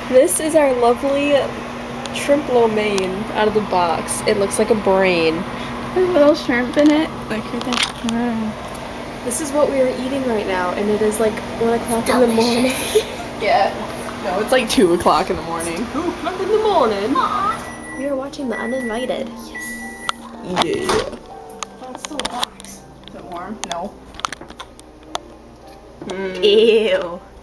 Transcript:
This is our lovely shrimp lo mein out of the box. It looks like a brain. There's a little shrimp in it. Like right there. This is what we are eating right now, and it is like 1 o'clock in the morning. Yeah. No, it's like 2 o'clock in the morning. 2 o'clock in the morning. Aww. We are watching The Uninvited. Yes. Yeah. That's the box. Is it warm? No. Ew.